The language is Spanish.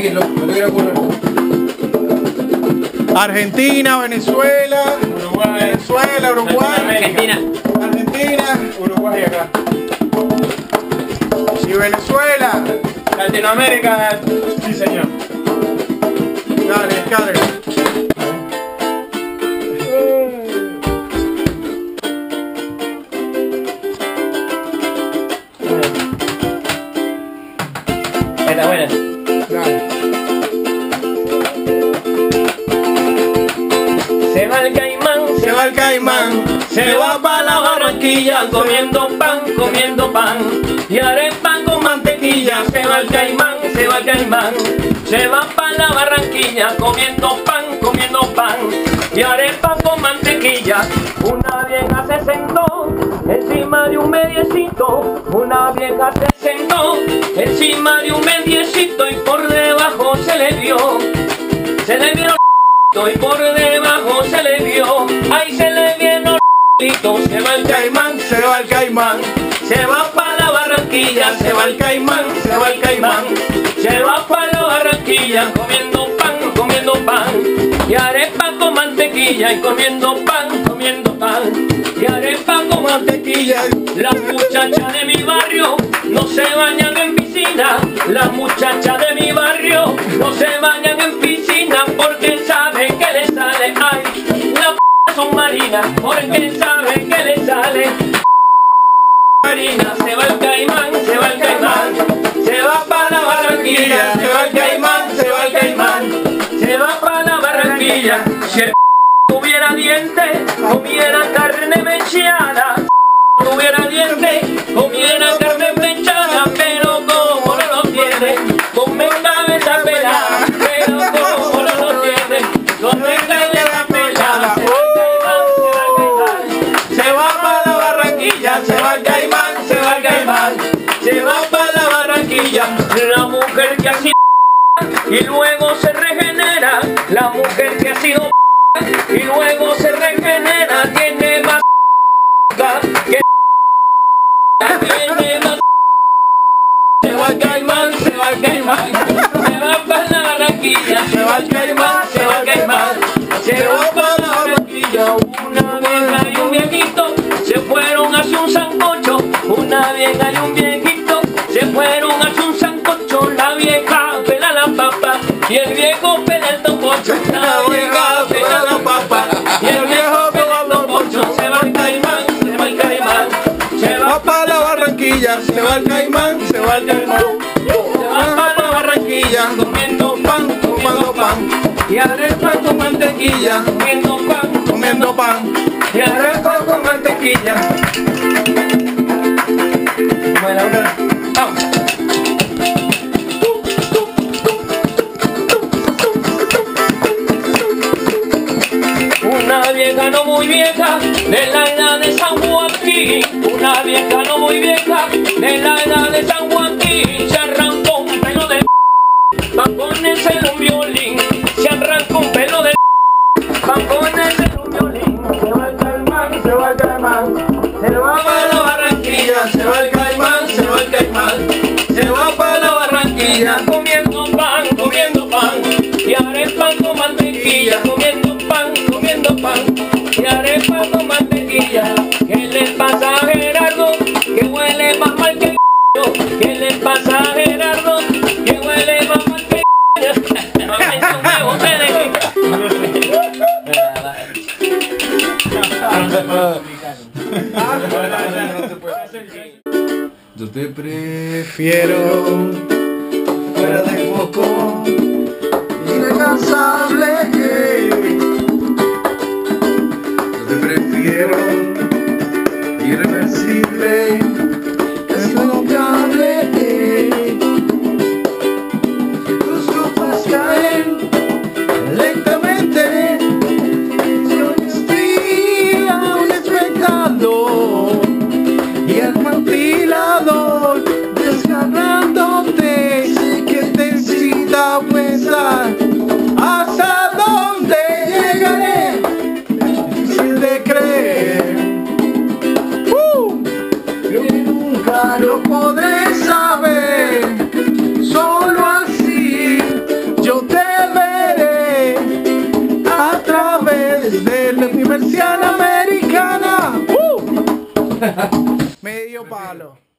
tranquilo, no te quiero ocurrir. Argentina, Venezuela, Uruguay, Venezuela, Uruguay, Argentina. Argentina Uruguay acá. y Venezuela. Latinoamérica, sí señor. Dale, descarga. Está buena. Dale. Se va el caimán, Se va el caimán, se va para la Barranquilla comiendo pan y arepa con mantequilla. Se va el caimán, se va el caimán, se va para la Barranquilla comiendo pan y arepa con mantequilla. Una vieja se sentó encima de un mediecito, una vieja se sentó encima de un mediecito y por debajo se le vio y por debajo se le vio, ahí se le vieron se va el caimán, se va el caimán, se va para la Barranquilla, se va el caimán, se va el caimán, se va para la Barranquilla comiendo pan, y arepa con mantequilla y comiendo pan, y arepa con mantequilla. Las muchachas de mi barrio no se bañan en piscina, las muchachas de mi barrio no se bañan en piscina porque saben que les sale, ay, la p son marinas, porque saben que les sale marina. Se va el caimán, se va el caimán, se va para la Barranquilla, se va el caimán, se va el caimán, se va para la Barranquilla. Si el tuviera dientes, comiera carne mechada, tuviera dientes, comiera carne mechada, pero como no lo tiene, come cabeza pelada, pero como no lo tiene, come cabeza pelada. Se va para la Barranquilla, se va el caimán, se va el caimán, se va para la Barranquilla. La mujer que ha sido y luego se regenera, la mujer que ha sido y luego se regenera, tiene más que tiene más. Se va el caimán, se va el caimán, se va para la Barranquilla, se va el caimán, se va el caimán, se va para la Barranquilla. Una vieja y un viejito se fueron hacia un sancocho, una vieja y un viejito se fueron hacia un sancocho. La vieja pela la papa y el viejo pela el topocho, la vieja pela la papa y el viejo pela el topocho. Se va el caimán, se va el caimán, se va para la Barranquilla, se va el caimán, se va el caimán, se va para la Barranquilla comiendo pan, y arepa con mantequilla, comiendo pan, y arepa con mantequilla. Bueno, vamos. Una vieja no muy vieja, de la edad de San Joaquín, una vieja no muy vieja, de la edad de San Joaquín, se arrancó un pelo de pa' ponerse un violín, se arrancó un pelo de pa' ponerse un violín. Se va el caimán, se va el caimán, se va para la Barranquilla, se va el caimán, se va el caimán, se va para la Barranquilla comiendo pan, y arepa con mantequilla, comiendo pan, y arepa con mantequilla. ¿Qué le pasa a Gerardo? Que huele más mal que yo. ¿Qué le pasa a Gerardo? Que huele más mal que yo te prefiero fuera de foco, inalcanzable. Yo te prefiero irreversible, innombrable. Tus copas caen lentamente, yo estoy aún esperando y el ventilador desgarrándote. Sé que te excita pensar hasta dónde llegaré, difícil de creer. Que nunca lo podré saber, solo así a través de la Universidad Americana. Medio palo.